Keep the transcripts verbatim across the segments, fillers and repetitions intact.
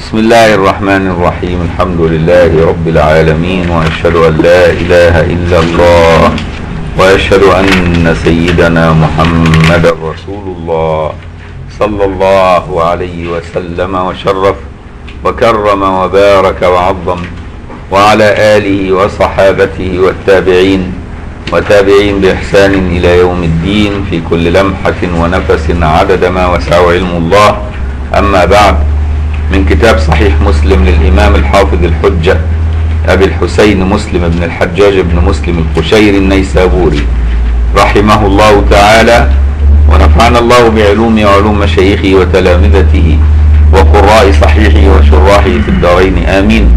بسم الله الرحمن الرحيم. الحمد لله رب العالمين، وأشهد أن لا إله إلا الله، وأشهد أن سيدنا محمد رسول الله صلى الله عليه وسلم وشرف وكرم وبارك وعظم، وعلى آله وصحابته والتابعين وتابعين بإحسان إلى يوم الدين في كل لمحة ونفس عدد ما وسع علم الله. أما بعد، من كتاب صحيح مسلم للإمام الحافظ الحجة أبي الحسين مسلم بن الحجاج بن مسلم القشيري النيسابوري رحمه الله تعالى، ونفعنا الله بعلوم وعلوم مشايخه وتلامذته وقراء صحيحه وشراحه في الدارين آمين.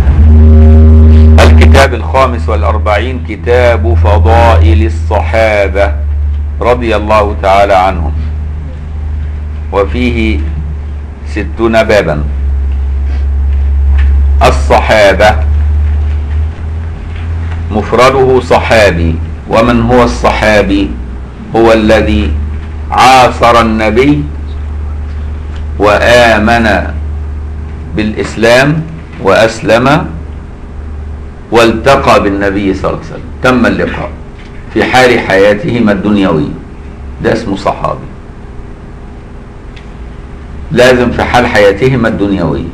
الكتاب الخامس والأربعين، كتاب فضائل الصحابة رضي الله تعالى عنهم، وفيه ستون بابا. الصحابة مفرده صحابي، ومن هو الصحابي؟ هو الذي عاصر النبي وآمن بالإسلام وأسلم والتقى بالنبي صلى الله عليه وسلم، تم اللقاء في حال حياتهما الدنيوية، ده اسمه صحابي. لازم في حال حياتهما الدنيوية،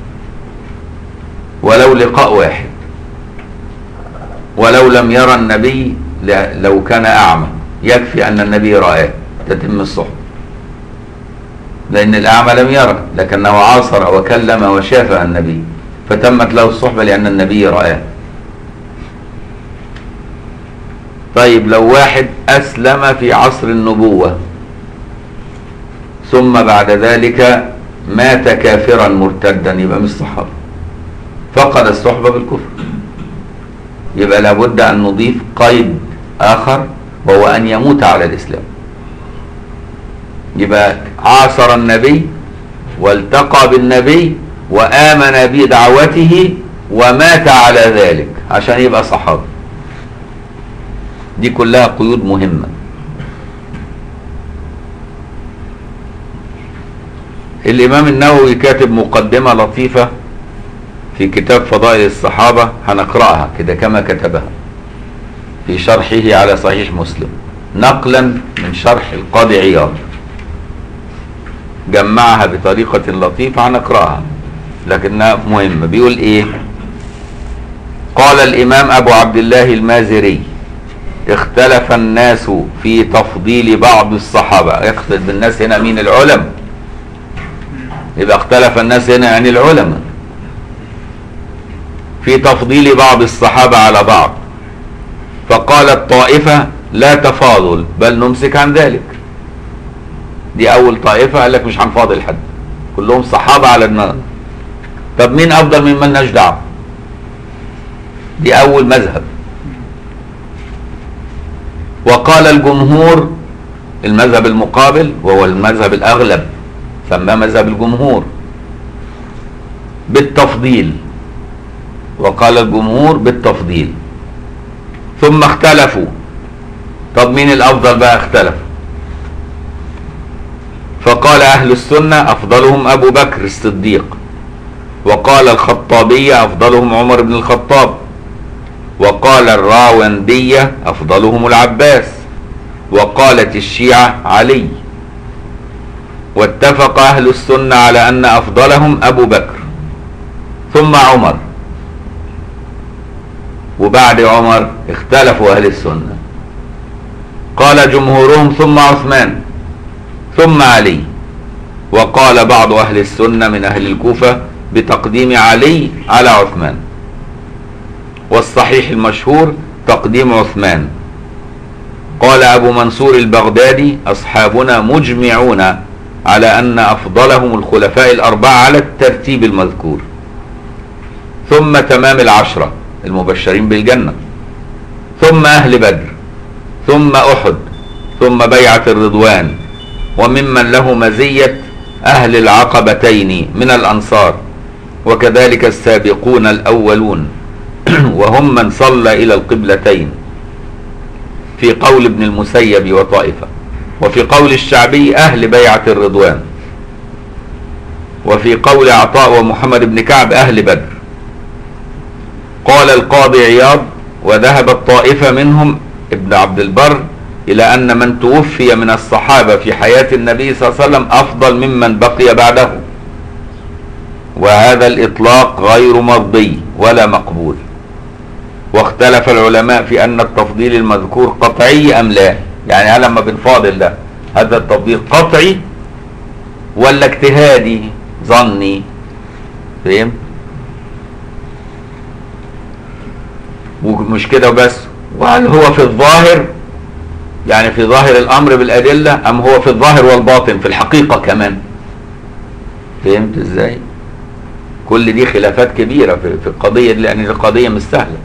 ولو لقاء واحد، ولو لم يرى النبي، لو كان أعمى يكفي أن النبي رآه تتم الصحبة، لأن الأعمى لم يرى لكنه عاصر وكلم وشافه النبي فتمت له الصحبة لأن النبي رآه. طيب، لو واحد أسلم في عصر النبوة ثم بعد ذلك مات كافرا مرتدا، يبقى مش صحابي، فقد الصحبة بالكفر. يبقى لابد أن نضيف قيد آخر، وهو أن يموت على الإسلام. يبقى عاصر النبي والتقى بالنبي وآمن بدعوته ومات على ذلك عشان يبقى صحابي. دي كلها قيود مهمة. الإمام النووي كاتب مقدمة لطيفة في كتاب فضائل الصحابة، هنقرأها كده كما كتبها في شرحه على صحيح مسلم، نقلا من شرح القاضي عياض، جمعها بطريقة لطيفة، هنقرأها لكنها مهمة. بيقول إيه؟ قال الإمام أبو عبد الله المازري: اختلف الناس في تفضيل بعض الصحابة. يقصد بالناس هنا مين؟ العلماء. يبقى اختلف الناس هنا يعني العلماء في تفضيل بعض الصحابة على بعض، فقالت طائفة: لا تفاضل بل نمسك عن ذلك. دي أول طائفة، قال لك مش هنفاضل حد، كلهم صحابة على النار. طب مين أفضل من من نجدع؟ دي أول مذهب. وقال الجمهور، المذهب المقابل وهو المذهب الأغلب، سماه مذهب الجمهور، بالتفضيل. وقال الجمهور بالتفضيل. ثم اختلفوا. طب مين الأفضل بقى؟ اختلفوا. فقال أهل السنة: أفضلهم أبو بكر الصديق. وقال الخطابية: أفضلهم عمر بن الخطاب. وقال الراوندية: أفضلهم العباس. وقالت الشيعة: علي. واتفق أهل السنة على أن أفضلهم أبو بكر، ثم عمر، وبعد عمر اختلفوا أهل السنة، قال جمهورهم: ثم عثمان، ثم علي. وقال بعض أهل السنة من أهل الكوفة بتقديم علي على عثمان، والصحيح المشهور تقديم عثمان. قال أبو منصور البغدادي: أصحابنا مجمعون على أن أفضلهم الخلفاء الأربعة على الترتيب المذكور، ثم تمام العشرة المبشرين بالجنة، ثم أهل بدر، ثم أحد، ثم بيعة الرضوان، وممن له مزية أهل العقبتين من الأنصار، وكذلك السابقون الأولون وهم من صلى إلى القبلتين، في قول ابن المسيب وطائفة. وفي قول الشعبي: أهل بيعة الرضوان. وفي قول عطاء ومحمد بن كعب أهل بدر. قال القاضي عياض: وذهبت طائفة منهم ابن عبد البر إلى أن من توفي من الصحابة في حياة النبي صلى الله عليه وسلم أفضل ممن بقي بعده، وهذا الإطلاق غير مرضي ولا مقبول. واختلف العلماء في أن التفضيل المذكور قطعي أم لا، يعني هل لما بنفاضل ده هذا التفضيل قطعي ولا اجتهادي ظني؟ فهم؟ ومش كده وبس، وهل هو في الظاهر يعني في ظاهر الأمر بالأدلة أم هو في الظاهر والباطن في الحقيقة كمان؟ فهمت ازاي؟ كل دي خلافات كبيرة في في القضية دي، لأن القضية مش سهلة.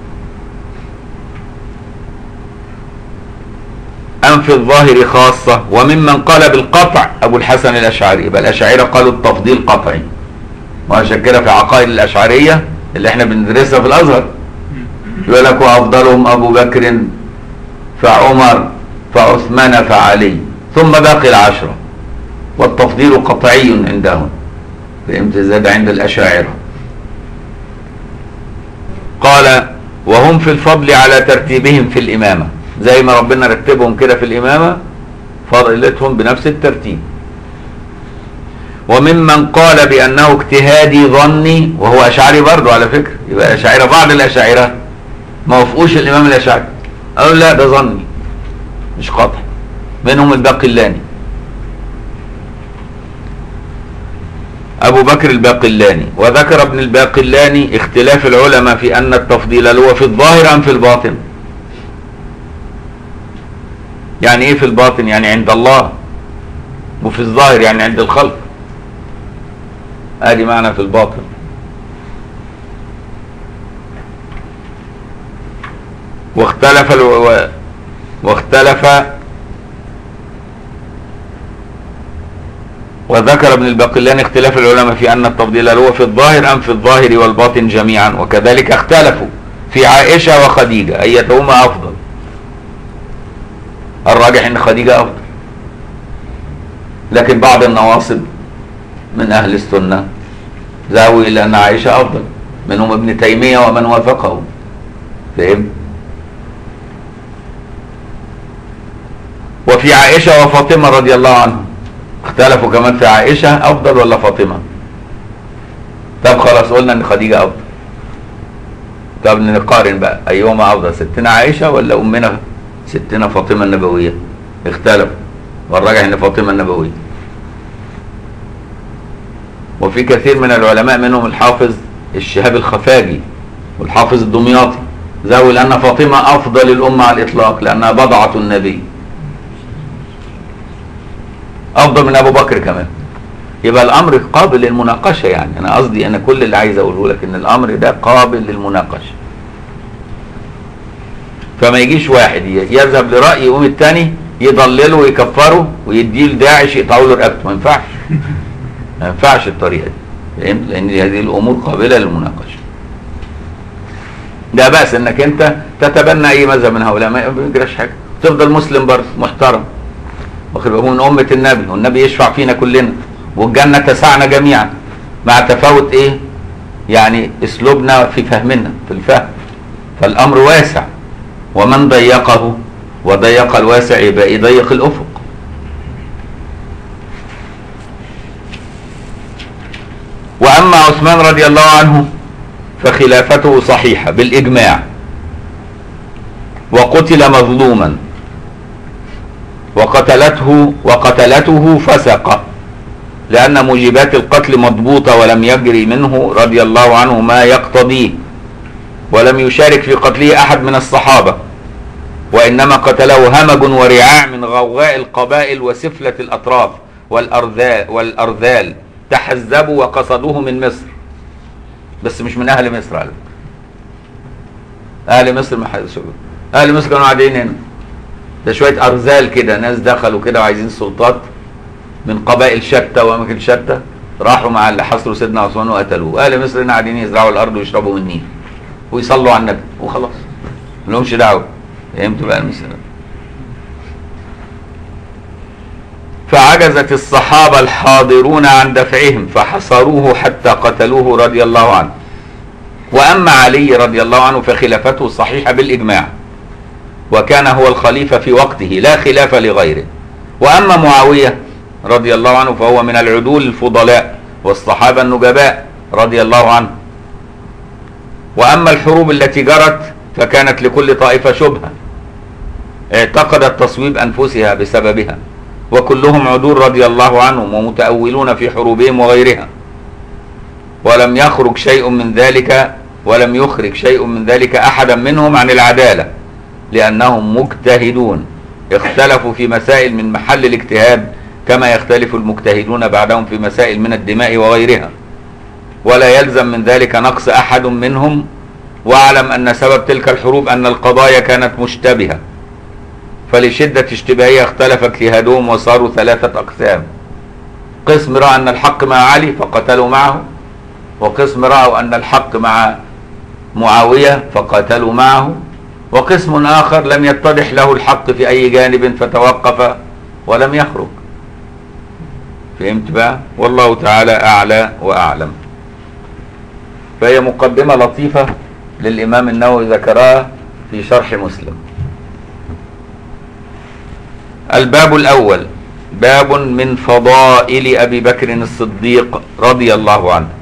أم في الظاهر خاصة. وممن قال بالقطع أبو الحسن الأشعري، يبقى الأشاعرة قالوا التفضيل قطعي، وعشان كده في عقائد الأشعرية اللي احنا بندرسها في الأزهر يقول لك: وأفضلهم أبو بكر فعمر فعثمان فعلي ثم باقي العشرة، والتفضيل قطعي عندهم. فهمت ازاي؟ ده عند الأشاعرة. قال: وهم في الفضل على ترتيبهم في الإمامة، زي ما ربنا رتبهم كده في الإمامة فضلتهم بنفس الترتيب. وممن قال بأنه اجتهادي ظني، وهو أشعري برضه على فكرة، يبقى أشاعرة بعض الأشاعرة ما وافقوش الإمام الأشعري، قالوا لا ده ظني مش قطع. منهم الباقلاني أبو بكر الباقلاني. وذكر ابن الباقلاني اختلاف العلماء في أن التفضيل هو في الظاهر أم في الباطن. يعني إيه في الباطن؟ يعني عند الله، وفي الظاهر يعني عند الخلق. ادي معنى في الباطن. واختلف الو... واختلف وذكر ابن الباقلاني اختلاف العلماء في أن التفضيل هو في الظاهر أم في الظاهر والباطن جميعا. وكذلك اختلفوا في عائشة وخديجة أيتهما أفضل. الراجح أن خديجة أفضل، لكن بعض النواصب من أهل السنة ذهبوا إلى أن عائشة أفضل، منهم ابن تيمية ومن وافقه. فهم؟ وفي عائشة وفاطمة رضي الله عنهم اختلفوا كمان في عائشة أفضل ولا فاطمة. طب خلاص قلنا أن خديجة أفضل، طب نقارن بقى أيهما أفضل، ستنا عائشة ولا أمنا ستنا فاطمة النبوية؟ اختلفوا، والراجح أن فاطمة النبوية. وفي كثير من العلماء منهم الحافظ الشهاب الخفاجي والحافظ الدمياطي ذهبوا لأن فاطمة أفضل الأمة على الإطلاق لأنها بضعة النبي، أفضل من أبو بكر كمان. يبقى الأمر قابل للمناقشة. يعني أنا قصدي أنا كل اللي عايز أقوله لك إن الأمر ده قابل للمناقشة، فما يجيش واحد يذهب لرأي يقوم الثاني يضلله ويكفره ويديه لداعش يقطعوا له رقبته. ما ينفعش، ما ينفعش الطريقة دي، فهمت؟ لأن هذه الأمور قابلة للمناقشة. ده بأس إنك أنت تتبنى أي مذهب من هؤلاء، ما بيجراش حاجة، تفضل مسلم برضه محترم، واخد بالك من أمة النبي، والنبي يشفع فينا كلنا والجنة تسعنا جميعا، مع تفاوت إيه؟ يعني أسلوبنا في فهمنا في الفهم. فالأمر واسع، ومن ضيقه وضيق الواسع يبقى يضيق الأفق. وأما عثمان رضي الله عنه فخلافته صحيحة بالإجماع، وقتل مظلوما، وقتلته وقتلته فسق، لأن موجبات القتل مضبوطة ولم يجري منه رضي الله عنه ما يقتضيه، ولم يشارك في قتله أحد من الصحابة، وإنما قتله همج ورعاع من غوغاء القبائل وسفلة الأطراف والأرذال, والأرذال تحزبوا وقصدوه من مصر، بس مش من أهل مصر. على أهل مصر ما حدش، أهل مصر كانوا قاعدين هنا، ده شوية أرذال كده، ناس دخلوا كده وعايزين سلطات من قبائل شتى وأماكن شتى، راحوا مع اللي حصروا سيدنا عثمان وقتلوه. أهل مصر هنا قاعدين يزرعوا الأرض ويشربوا من النيل ويصلوا على النبي وخلاص، ما لهمش دعوة. فهمتوا بقى المسألة؟ فعجزت الصحابة الحاضرون عن دفعهم فحصروه حتى قتلوه رضي الله عنه. وأما علي رضي الله عنه فخلافته صحيحة بالإجماع، وكان هو الخليفة في وقته لا خلاف لغيره. وأما معاوية رضي الله عنه فهو من العدول الفضلاء والصحابة النجباء رضي الله عنه. وأما الحروب التي جرت فكانت لكل طائفة شبهة اعتقدت تصويب أنفسها بسببها، وكلهم عدول رضي الله عنهم ومتأولون في حروبهم وغيرها، ولم يخرج شيء من ذلك ولم يخرج شيء من ذلك أحدا منهم عن العدالة، لأنهم مجتهدون اختلفوا في مسائل من محل الاجتهاد كما يختلف المجتهدون بعدهم في مسائل من الدماء وغيرها، ولا يلزم من ذلك نقص أحد منهم. واعلم أن سبب تلك الحروب أن القضايا كانت مشتبهة، فلشدة اشتباهها اختلف اجتهادهم وصاروا ثلاثة أقسام: قسم رأى أن الحق مع علي فقتلوا معه، وقسم رأوا أن الحق مع معاوية فقاتلوا معه، وقسم آخر لم يتضح له الحق في أي جانب فتوقف ولم يخرج. فهمت بقى؟ والله تعالى أعلى وأعلم. فهي مقدمة لطيفة للإمام النووي ذكرها في شرح مسلم. الباب الأول باب من فضائل أبي بكر الصديق رضي الله عنه،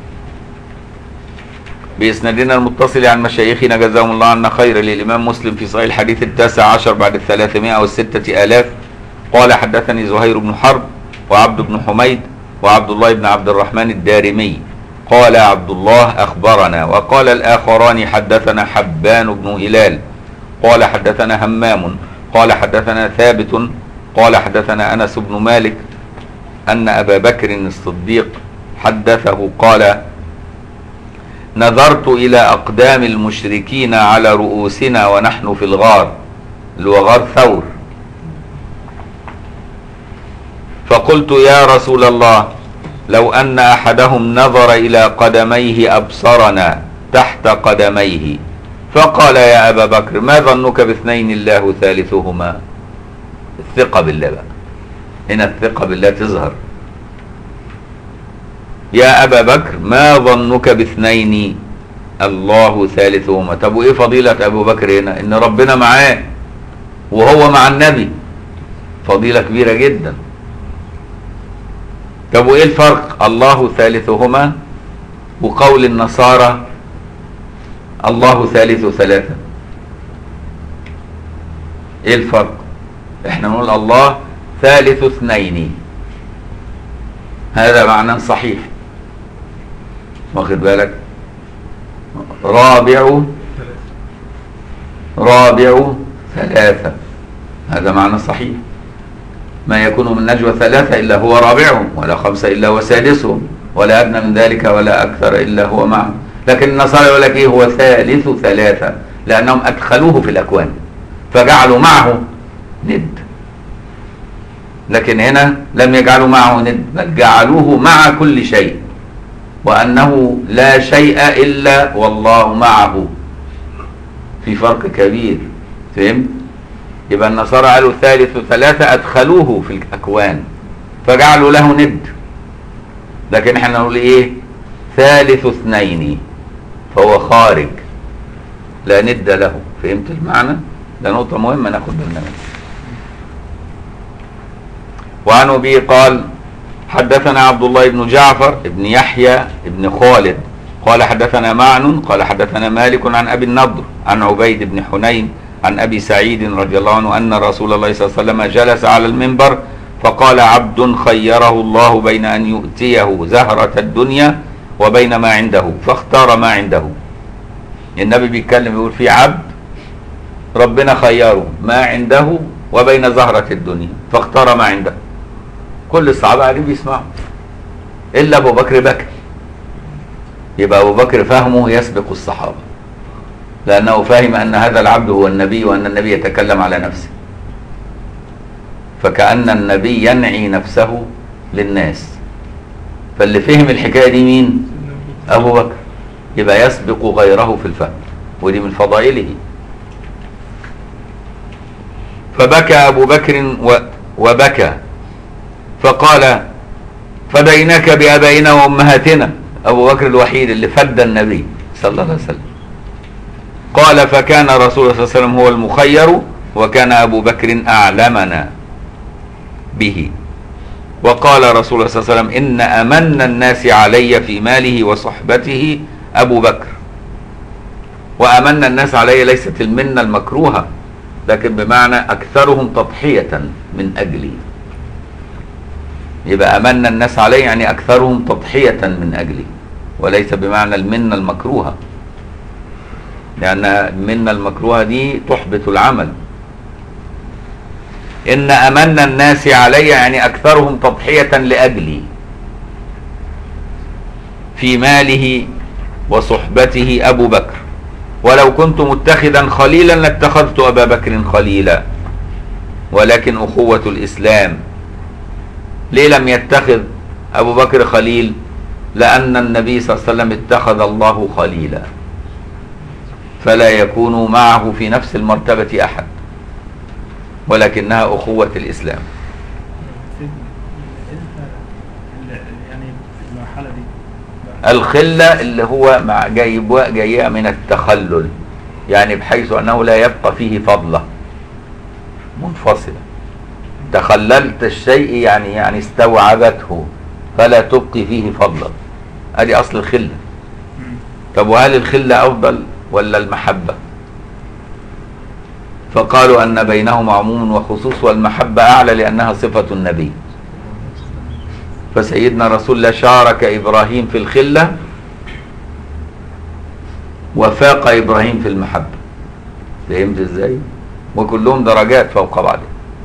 بإسنادنا المتصل عن مشايخنا جزاهم الله عنا خير للإمام مسلم في صحيح الحديث التاسع عشر بعد الثلاثمائة والستة آلاف. قال: حدثني زهير بن حرب وعبد بن حميد وعبد الله بن عبد الرحمن الدارمي قال عبد الله أخبرنا، وقال الآخران حدثنا حبان بن هلال قال حدثنا همام قال حدثنا ثابت قال حدثنا أنس بن مالك أن أبا بكر الصديق حدثه قال: نظرت إلى أقدام المشركين على رؤوسنا ونحن في الغار، اللي هو غار ثور، فقلت: يا رسول الله، لو أن أحدهم نظر إلى قدميه أبصرنا تحت قدميه. فقال: يا أبا بكر، ما ظنك باثنين الله ثالثهما؟ الثقة بالله بقى، هنا الثقة بالله تظهر. يا أبا بكر، ما ظنك باثنين الله ثالثهما؟ طب وإيه فضيلة أبو بكر هنا؟ إن ربنا معاه وهو مع النبي، فضيلة كبيرة جدا. طب وإيه الفرق الله ثالثهما وقول النصارى الله ثالث ثلاثة؟ إيه الفرق؟ إحنا نقول الله ثالث اثنين، هذا معنى صحيح، واخد بالك؟ رابع رابع ثلاثة، هذا معنى صحيح. ما يكون من نجوى ثلاثة إلا هو رابعهم، ولا خمسة إلا هو سادسهم، ولا أدنى من ذلك ولا أكثر إلا هو معهم. لكن النصارى يقول لك إيه؟ هو ثالث ثلاثة، لأنهم أدخلوه في الأكوان فجعلوا معه ند. لكن هنا لم يجعلوا معه ند، بل جعلوه مع كل شيء، وأنه لا شيء إلا والله معه. في فرق كبير، فهمت؟ يبقى النصارى قالوا ثالث ثلاثة، أدخلوه في الأكوان فجعلوا له ند، لكن احنا نقول إيه؟ ثالث اثنين، فهو خارج لا ند له. فهمت المعنى؟ ده نقطة مهمة ناخد بالنا منها. وعن أبي قال: حدثنا عبد الله بن جعفر بن يحيى بن خالد قال حدثنا معن قال حدثنا مالك عن أبي النضر عن عبيد بن حنين عن أبي سعيد رضي الله عنه أن رسول الله صلى الله عليه وسلم جلس على المنبر فقال: عبد خيره الله بين أن يؤتيه زهرة الدنيا وبين ما عنده فاختار ما عنده. النبي بيتكلم يقول في عبد ربنا خيره ما عنده وبين زهرة الدنيا فاختار ما عنده. كل الصحابة قاعدين بيسمعوا إلا أبو بكر بكى. يبقى أبو بكر فهمه يسبق الصحابة، لأنه فهم أن هذا العبد هو النبي وأن النبي يتكلم على نفسه، فكأن النبي ينعي نفسه للناس. فاللي فهم الحكاية دي مين؟ أبو بكر. يبقى يسبق غيره في الفهم، ودي من فضائله. فبكى أبو بكر و... وبكى فقال فديناك بآبائنا وأمهاتنا، أبو بكر الوحيد اللي فدى النبي صلى الله عليه وسلم. قال فكان رسول الله صلى الله عليه وسلم هو المخير، وكان أبو بكر أعلمنا به. وقال رسول الله صلى الله عليه وسلم إن أمن الناس علي في ماله وصحبته أبو بكر. وأمن الناس علي ليست المنة المكروهة، لكن بمعنى أكثرهم تضحية من أجلي. يبقى أمن الناس علي يعني أكثرهم تضحية من أجلي، وليس بمعنى المنة المكروهة، لأن المنة المكروهة دي تحبط العمل. إن أمن الناس علي يعني أكثرهم تضحية لأجلي في ماله وصحبته أبو بكر. ولو كنت متخذا خليلا لاتخذت أبا بكر خليلا، ولكن أخوة الإسلام. ليه لم يتخذ أبو بكر خليل؟ لأن النبي صلى الله عليه وسلم اتخذ الله خليلا، فلا يكون معه في نفس المرتبة أحد، ولكنها أخوة الإسلام. الخلة اللي هو مع جايب جاية من التخلل، يعني بحيث أنه لا يبقى فيه فضلة منفصلة. تخللت الشيء يعني يعني استوعبته فلا تبقي فيه فضلة، ادي أصل الخلة. طب وهل الخلة أفضل ولا المحبة؟ فقالوا أن بينهما عموم وخصوص، والمحبة أعلى لأنها صفة النبي. فسيدنا رسول الله شارك إبراهيم في الخلة وفاق إبراهيم في المحبة. فهمت إزاي؟ وكلهم درجات فوق بعض.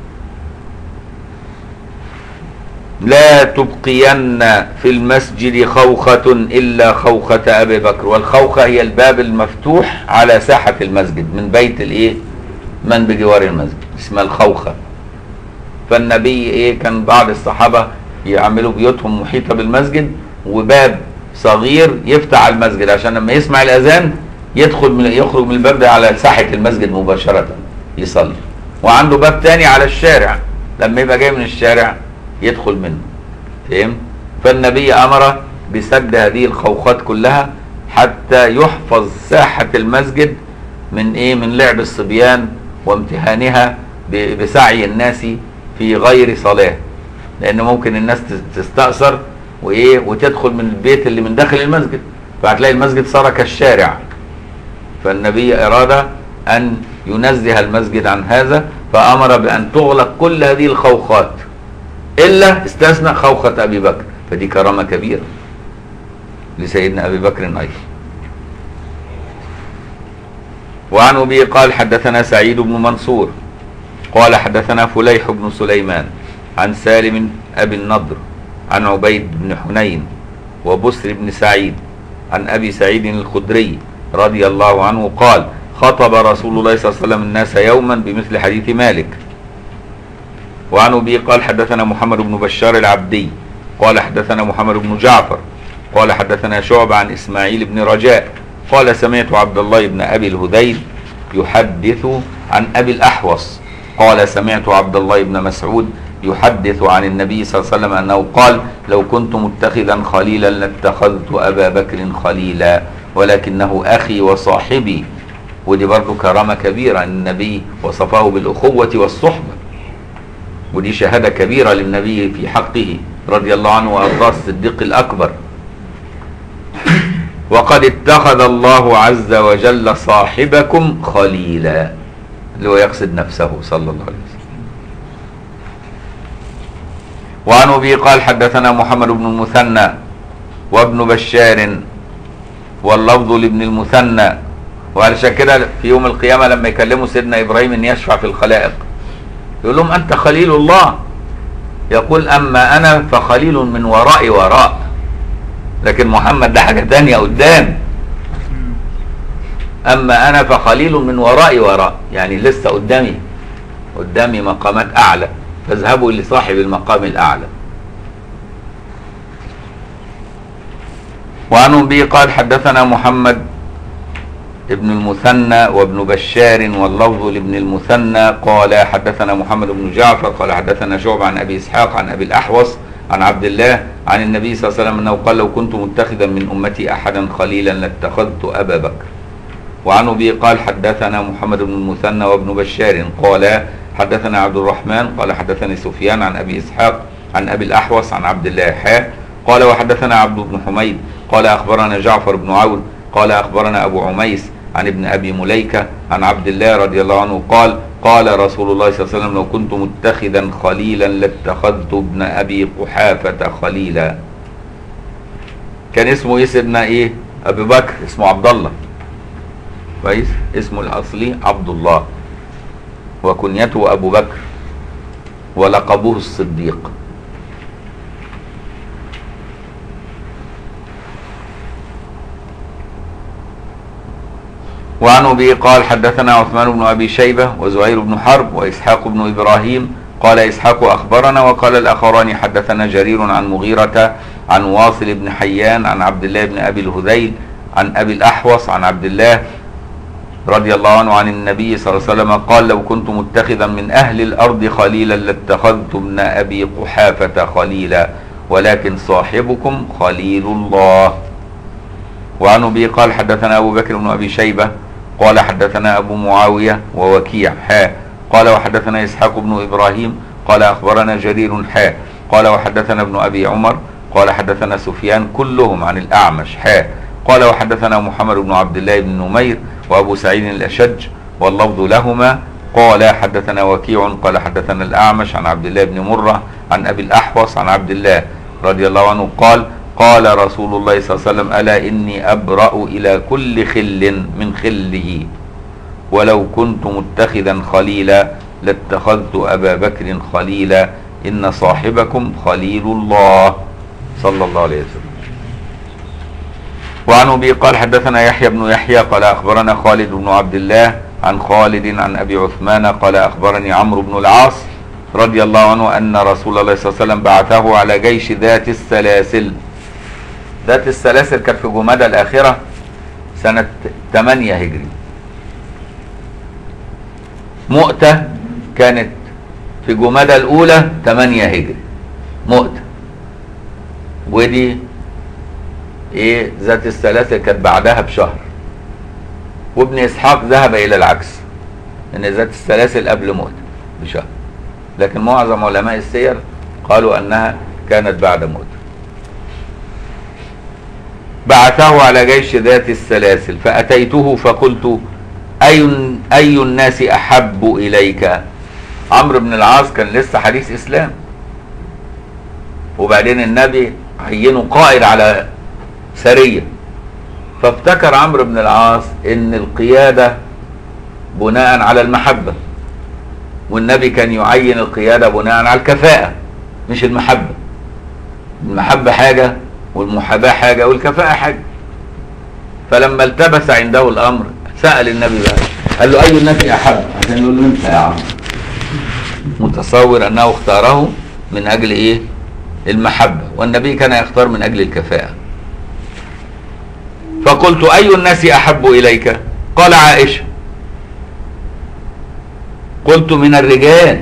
لا تبقين في المسجد خوخة إلا خوخة أبي بكر. والخوخة هي الباب المفتوح على ساحة المسجد من بيت الإيه؟ من بجوار المسجد، اسمها الخوخة. فالنبي إيه كان بعض الصحابة يعملوا بيوتهم محيطة بالمسجد، وباب صغير يفتح على المسجد عشان لما يسمع الأذان يدخل من يخرج من الباب ده على ساحة المسجد مباشرة يصلي. وعنده باب تاني على الشارع، لما يبقى جاي من الشارع يدخل منه. فهم؟ فالنبي أمر بسد هذه الخوخات كلها حتى يحفظ ساحة المسجد من إيه؟ من لعب الصبيان وامتهانها بسعي الناس في غير صلاة، لأن ممكن الناس تستأثر وإيه وتدخل من البيت اللي من داخل المسجد، فهتلاقي المسجد صار كالشارع. فالنبي أراد أن ينزه المسجد عن هذا، فأمر بأن تغلق كل هذه الخوخات إلا استثنى خوخة أبي بكر، فدي كرامة كبيرة لسيدنا أبي بكر أيضا. وعن أبي قال حدثنا سعيد بن منصور قال حدثنا فليح بن سليمان عن سالم أبي النضر عن عبيد بن حنين وبسر بن سعيد عن أبي سعيد الخدري رضي الله عنه قال خطب رسول الله صلى الله عليه وسلم الناس يوما بمثل حديث مالك. وعن أبي قال حدثنا محمد بن بشار العبدي قال حدثنا محمد بن جعفر قال حدثنا شعبة عن إسماعيل بن رجاء قال سمعت عبد الله بن أبي الهذيل يحدث عن أبي الأحوص قال سمعت عبد الله بن مسعود يحدث عن النبي صلى الله عليه وسلم أنه قال لو كنت متخذا خليلا لاتخذت أبا بكر خليلا ولكنه أخي وصاحبي. ودي برضو كرامة كبيرة، النبي وصفه بالأخوة والصحبة، ودي شهادة كبيرة للنبي في حقه رضي الله عنه وأرضاه الصديق الأكبر. وقد اتخذ الله عز وجل صاحبكم خليلا، اللي هو يقصد نفسه صلى الله عليه وسلم. وعن أبي قال حدثنا محمد بن المثنى وابن بشار واللفظ لابن المثنى. وعلشان كده في يوم القيامة لما يكلموا سيدنا إبراهيم أن يشفع في الخلائق يقول لهم أنت خليل الله، يقول أما أنا فخليل من وراء وراء، لكن محمد ده حاجة تانية قدام. أما أنا فخليل من وراء وراء، يعني لسه قدامي قدامي مقامات أعلى، فاذهبوا لصاحب المقام الأعلى. وعن أبي قال حدثنا محمد ابن المثنى وابن بشار واللفظ لابن المثنى قال حدثنا محمد بن جعفر قال حدثنا شعبة عن أبي إسحاق عن أبي الأحوص عن عبد الله عن النبي صلى الله عليه وسلم أنه قال لو كنت متخذا من أمتي أحدا خليلا لاتخذت أبا بكر. وعن أبي قال حدثنا محمد بن المثنى وابن بشار قال حدثنا عبد الرحمن قال حدثني سفيان عن أبي إسحاق عن أبي الأحوص عن عبد الله حا قال وحدثنا عبد بن حميد قال أخبرنا جعفر بن عون قال أخبرنا أبو عميس عن ابن أبي مليكة عن عبد الله رضي الله عنه قال قال رسول الله صلى الله عليه وسلم لو كنت متخذا خليلا لاتخذت ابن أبي قحافة خليلا. كان اسمه ايه سيدنا ايه أبي بكر؟ اسمه عبد الله، كويس، اسمه الأصلي عبد الله وكنيته أبو بكر ولقبه الصديق. وعن أبي قال حدثنا عثمان بن أبي شيبة وزهير بن حرب وإسحاق بن إبراهيم قال إسحاق أخبرنا وقال الآخران حدثنا جرير عن مغيرة عن واصل بن حيان عن عبد الله بن أبي الهذيل عن أبي الأحوص عن عبد الله رضي الله عنه عن النبي صلى الله عليه وسلم قال لو كنت متخذا من أهل الأرض خليلا لاتخذت ابن أبي قحافة خليلا ولكن صاحبكم خليل الله. وعن أبي قال حدثنا أبو بكر بن أبي شيبة قال حدثنا أبو معاوية ووكيع حا قال وحدثنا إسحاق بن إبراهيم قال أخبرنا جرير حا قال وحدثنا ابن أبي عمر قال حدثنا سفيان كلهم عن الأعمش حا قال وحدثنا محمد بن عبد الله بن نمير وأبو سعيد الأشج واللفظ لهما قال حدثنا وكيع قال حدثنا الأعمش عن عبد الله بن مرة عن أبي الأحوص عن عبد الله رضي الله عنه قال قال رسول الله صلى الله عليه وسلم ألا إني أبرأ إلى كل خل من خله ولو كنت متخذا خليلا لاتخذت أبا بكر خليلا إن صاحبكم خليل الله صلى الله عليه وسلم. وعن أبي قال حدثنا يحيى بن يحيى قال أخبرنا خالد بن عبد الله عن خالد عن أبي عثمان قال أخبرني عمرو بن العاص رضي الله عنه أن رسول الله صلى الله عليه وسلم بعثه على جيش ذات السلاسل. ذات السلاسل كانت في جمادى الآخرة سنة ثمانية هجري. مؤتة كانت في جمادى الأولى ثمانية هجري مؤتة، ودي ايه ذات السلاسل كانت بعدها بشهر. وابن إسحاق ذهب إلى العكس ان ذات السلاسل قبل مؤتة بشهر، لكن معظم علماء السير قالوا أنها كانت بعد مؤتة. بعثه على جيش ذات السلاسل فأتيته فقلت أي, أي الناس أحب إليك؟ عمرو بن العاص كان لسه حديث إسلام، وبعدين النبي عينه قائد على سرية، فافتكر عمرو بن العاص ان القيادة بناء على المحبة، والنبي كان يعين القيادة بناء على الكفاءة مش المحبة. المحبة حاجة والمحاباة حاجة والكفاءة حاجة. فلما التبس عنده الأمر سأل النبي بقى قال له أي الناس أحب، عشان يقول له أنت يا عم، متصور أنه اختاره من أجل إيه؟ المحبة، والنبي كان يختار من أجل الكفاءة. فقلت أي الناس أحب إليك؟ قال عائشة. قلت من الرجال؟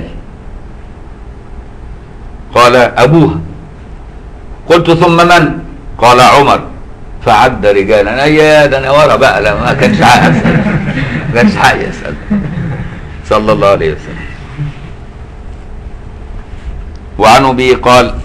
قال أبوها. قلت ثم من؟ قال عمر. فعد رجالا. أيا ده أنا ورا بقى، لا ما كانش حق أسأل، ما كانش حق يسأل صلى الله عليه وسلم. وعن أبي قال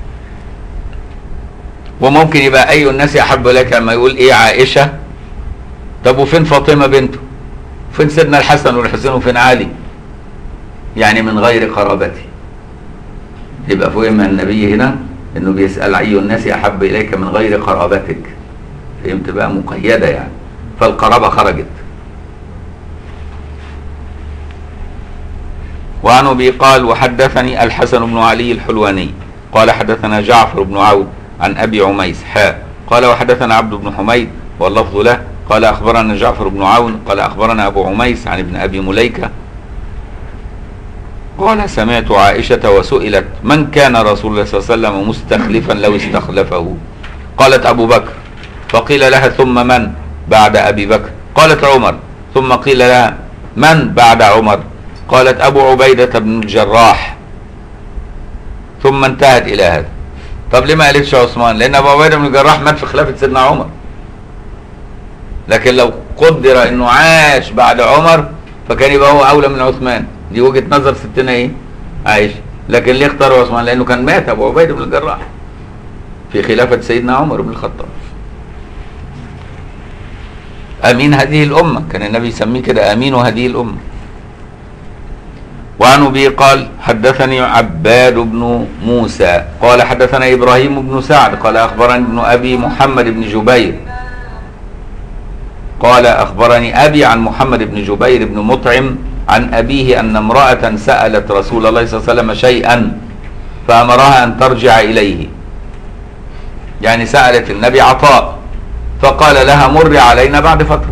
وممكن يبقى أي الناس أحب لك لما يقول إيه عائشة، طب وفين فاطمة بنته؟ فين سيدنا الحسن والحسين وفين علي؟ يعني من غير قرابته. يبقى فهم النبي هنا إنه بيسأل أي الناس أحب إليك من غير قرابتك، فهمت بقى؟ مقيدة يعني، فالقرابة خرجت. وعن أبي قال وحدثني الحسن بن علي الحلواني قال حدثنا جعفر بن عون عن أبي عميس حاء قال وحدثنا عبد بن حميد واللفظ له قال أخبرنا جعفر بن عون قال أخبرنا أبو عميس عن ابن أبي مليكة قال سمعت عائشة وسئلت من كان رسول الله صلى الله عليه وسلم مستخلفا لو استخلفه؟ قالت أبو بكر. فقيل لها ثم من بعد أبي بكر؟ قالت عمر. ثم قيل لها من بعد عمر؟ قالت أبو عبيدة بن الجراح. ثم انتهت إلى هذا. طب ليه ما قالتش عثمان؟ لأن أبو عبيدة بن الجراح مات في خلافة سيدنا عمر، لكن لو قدر إنه عاش بعد عمر فكان يبقى هو أولى من عثمان. دي وجهة نظر ستنا إيه؟ عائشة. لكن ليه اختاروا عثمان؟ لأنه كان مات أبو عبيدة بن الجراح في خلافة سيدنا عمر بن الخطاب. أمين هذه الأمة، كان النبي يسميه كده أمين هذه الأمة. وعن أبي قال حدثني عباد بن موسى قال حدثنا إبراهيم بن سعد قال أخبرني ابن أبي محمد بن جبير قال أخبرني أبي عن محمد بن جبير بن مطعم عن أبيه أن امرأة سألت رسول الله صلى الله عليه وسلم شيئا فأمرها أن ترجع إليه، يعني سألت النبي عطاء فقال لها مر علينا بعد فترة.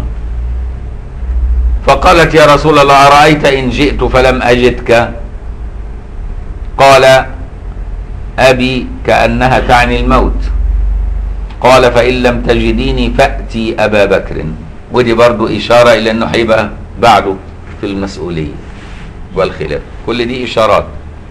فقالت يا رسول الله أرأيت إن جئت فلم أجدك؟ قال أبي كأنها تعني الموت. قال فإن لم تجديني فأتي أبا بكر. ودي برضو إشارة إلى أنه هيبقى بعده في المسؤولية والخلاف، كل دي إشارات.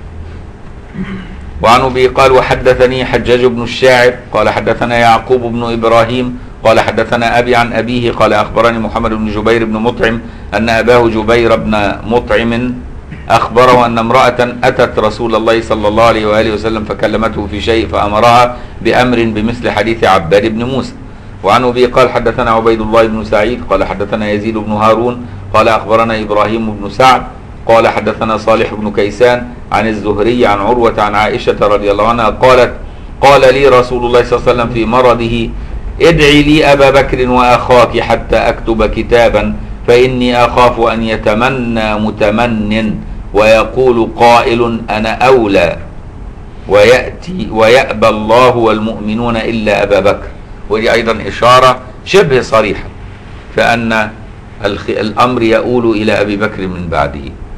وعن أبي قال وحدثني حجاج بن الشاعر قال حدثنا يعقوب بن إبراهيم قال حدثنا أبي عن أبيه قال أخبرني محمد بن جبير بن مطعم أن أباه جبير بن مطعم أخبره أن امرأة أتت رسول الله صلى الله عليه وآله وسلم فكلمته في شيء فأمرها بأمر بمثل حديث عباد بن موسى. وعن أبي قال حدثنا عبيد الله بن سعيد قال حدثنا يزيد بن هارون قال أخبرنا إبراهيم بن سعد قال حدثنا صالح بن كيسان عن الزهري عن عروة عن عائشة رضي الله عنها قالت قال لي رسول الله صلى الله عليه وسلم في مرضه ادعي لي أبا بكر وأخاك حتى أكتب كتابا فإني أخاف أن يتمنى متمن ويقول قائل أنا أولى ويأتي ويأبى الله والمؤمنون إلا أبا بكر. ودي أيضا إشارة شبه صريحة فأن الأمر يؤول إلى أبي بكر من بعده.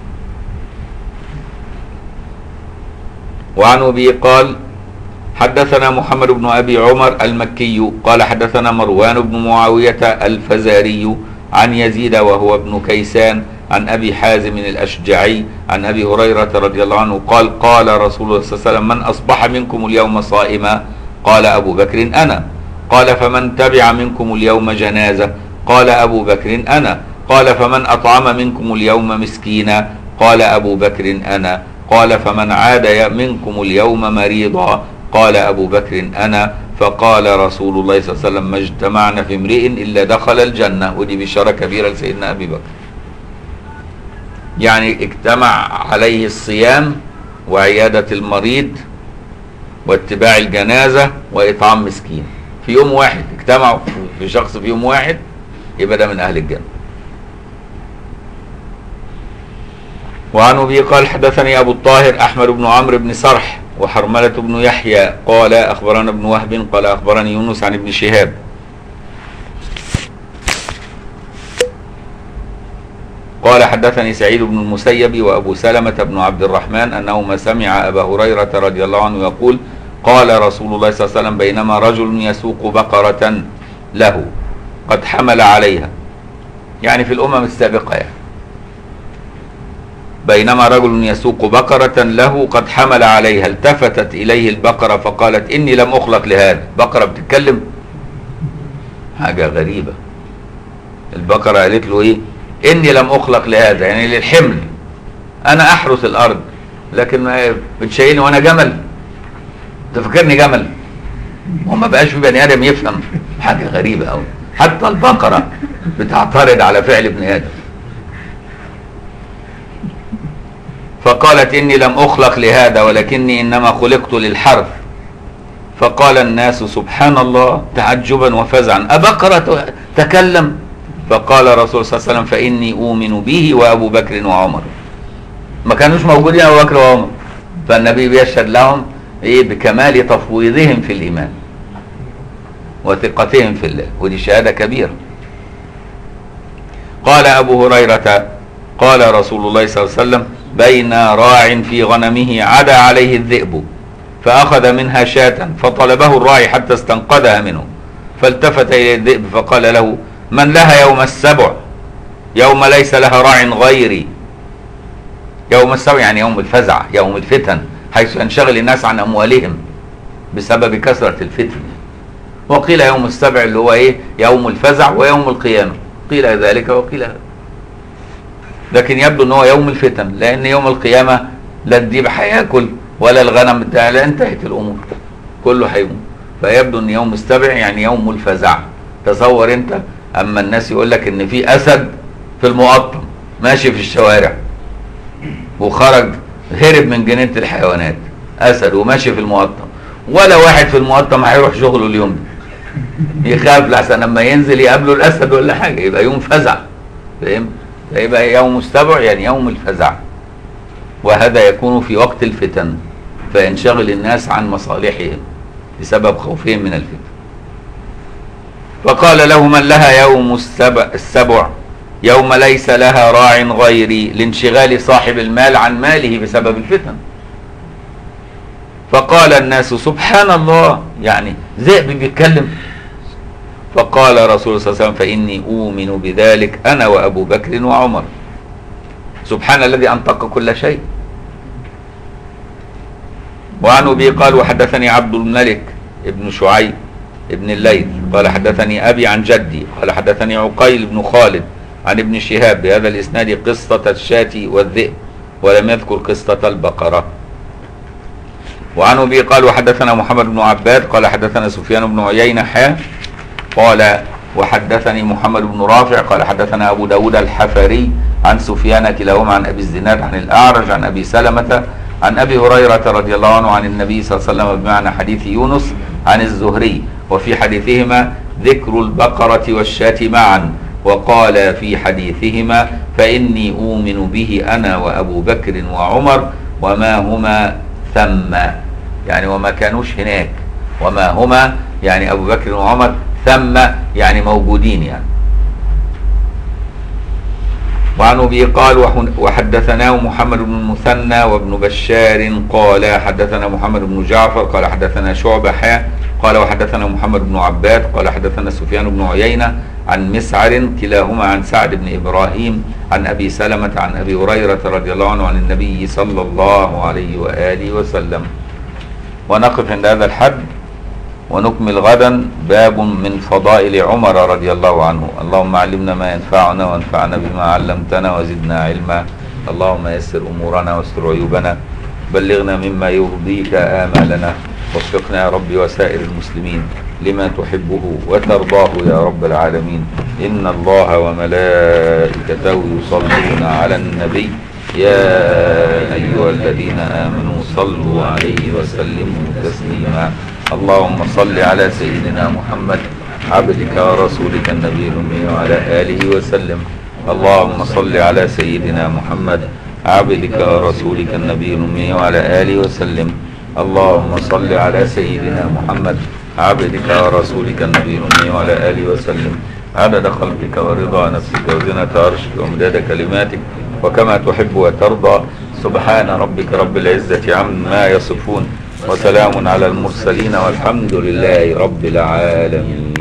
وعن أبي قال حدثنا محمد بن أبي عمر المكي قال حدثنا مروان بن معاوية الفزاري عن يزيد وهو ابن كيسان عن أبي حازم الأشجعي عن أبي هريرة رضي الله عنه قال قال رسول الله صلى الله عليه وسلم من أصبح منكم اليوم صائما؟ قال أبو بكر أنا. قال فمن تبع منكم اليوم جنازة؟ قال أبو بكر أنا. قال فمن أطعم منكم اليوم مسكينا؟ قال أبو بكر أنا. قال فمن عاد منكم اليوم مريضا؟ قال أبو بكر أنا. فقال رسول الله صلى الله عليه وسلم ما اجتمعنا في امرئ إلا دخل الجنة. ودي بشارة كبيرة لسيدنا أبي بكر، يعني اجتمع عليه الصيام وعيادة المريض واتباع الجنازة وإطعام مسكين في يوم واحد، اجتمعوا في شخص في يوم واحد، يبقى ده من أهل الجنة. وعن أبي قال حدثني أبو الطاهر أحمد بن عمرو بن صرح وحرملة بن يحيى قال أخبرنا ابن وهب قال أخبرني يونس عن ابن شهاب قال حدثني سعيد بن المسيب وأبو سلمة بن عبد الرحمن أنهما سمع أبا هريرة رضي الله عنه يقول قال رسول الله صلى الله عليه وسلم بينما رجل يسوق بقرة له قد حمل عليها، يعني في الأمم السابقة، يعني بينما رجل يسوق بقرة له قد حمل عليها التفتت إليه البقرة فقالت إني لم أخلق لهذا. بقرة بتتكلم، حاجة غريبة. البقرة قالت له إيه؟ إني لم أخلق لهذا، يعني للحمل، أنا أحرث الأرض لكن بتشيلني وأنا جمل، تفكرني جمل. وما بقاش في بني آدم يفهم، حاجة غريبة أوي. حتى البقرة بتعترض على فعل ابن آدم. فقالت إني لم أخلق لهذا ولكني إنما خلقت للحرث. فقال الناس سبحان الله تعجبا وفزعا أبقرة تكلم؟ فقال رسول صلى الله عليه وسلم فإني أؤمن به وأبو بكر وعمر. ما كانوش موجودين أبو بكر وعمر، فالنبي بيشهد لهم إيه بكمال تفويضهم في الإيمان وثقتهم في الله، ودي شهادة كبيرة. قال أبو هريرة قال رسول الله صلى الله عليه وسلم بين راع في غنمه عدا عليه الذئب فأخذ منها شاة فطلبه الراعي حتى استنقذها منه، فالتفت إلى الذئب فقال له من لها يوم السبع يوم ليس لها راع غيري. يوم السبع يعني يوم الفزع، يوم الفتن، حيث ينشغل الناس عن أموالهم بسبب كثرة الفتن. وقيل يوم السبع اللي هو ايه؟ يوم الفزع ويوم القيامة، قيل ذلك وقيل هذا، لكن يبدو ان هو يوم الفتن، لان يوم القيامة لا الديب هياكل ولا الغنم بتاع، لا انتهت الامور كله هيموت. فيبدو ان يوم السبع يعني يوم الفزع. تصور انت اما الناس يقول لك ان في اسد في المقطم ماشي في الشوارع وخرج هرب من جنينة الحيوانات، اسد وماشي في المقطم، ولا واحد في المقطم هيروح شغله اليوم ده، يخاف لحسن لما ينزل يقابله الاسد ولا حاجه، يبقى يوم فزع. فاهم؟ فيبقى يوم السبع يعني يوم الفزع، وهذا يكون في وقت الفتن، فينشغل الناس عن مصالحهم بسبب خوفهم من الفتن. فقال له من لها يوم السبع, السبع يوم ليس لها راع غيري، لانشغال صاحب المال عن ماله بسبب الفتن. فقال الناس سبحان الله، يعني ذئب بيتكلم. فقال رسول الله صلى الله عليه وسلم فإني أؤمن بذلك أنا وأبو بكر وعمر. سبحان الذي أنطق كل شيء. وعن أبي قال وحدثني عبد الملك ابن شعيب ابن الليث قال حدثني أبي عن جدي قال حدثني عقيل بن خالد عن ابن شهاب بهذا الإسناد قصة الشاة والذئب، ولم يذكر قصة البقرة. وعن أبي قال وحدثنا محمد بن عباد قال حدثنا سفيان بن عيينة حا قال وحدثني محمد بن رافع قال حدثنا أبو داود الحفري عن سفيان كلاهما عن أبي الزناد عن الأعرج عن أبي سلمة عن أبي هريرة رضي الله عنه عن النبي صلى الله عليه وسلم بمعنى حديث يونس عن الزهري، وفي حديثهما ذكر البقرة والشاة معا، وقال في حديثهما فإني أؤمن به أنا وأبو بكر وعمر وما هما ثم، يعني وما كانوش هناك، وما هما يعني أبو بكر وعمر، ثم يعني موجودين يعني. وعن أبي قال وحدثناه محمد بن المثنى وابن بشار قال حدثنا محمد بن جعفر قال حدثنا شعبة حا قال وحدثنا محمد بن عباد قال حدثنا سفيان بن عيينة عن مسعر كلاهما عن سعد بن إبراهيم عن أبي سلمة عن أبي هريرة رضي الله عنه عن النبي صلى الله عليه وآله وسلم. ونقف عند هذا الحد ونكمل غدا باب من فضائل عمر رضي الله عنه. اللهم علمنا ما ينفعنا وانفعنا بما علمتنا وزدنا علما. اللهم يسر أمورنا واستر عيوبنا، بلغنا مما يرضيك آمالنا، وفقنا يا رب وسائر المسلمين لما تحبه وترضاه يا رب العالمين. إن الله وملائكته يصلون على النبي يا أيها الذين آمنوا صلوا عليه وسلموا تسليما. اللهم صل على سيدنا محمد عبدك ورسولك النبي الأمي وعلى آله وسلم. اللهم صل على سيدنا محمد عبدك ورسولك النبي الأمي وعلى آله وسلم. اللهم صل على سيدنا محمد عبدك ورسولك النبي الأمي وعلى آله وسلم عدد خلقك ورضا نفسك وزنة عرشك ومداد كلماتك وكما تحب وترضى. سبحان ربك رب العزة عما يصفون وسلام على المرسلين والحمد لله رب العالمين.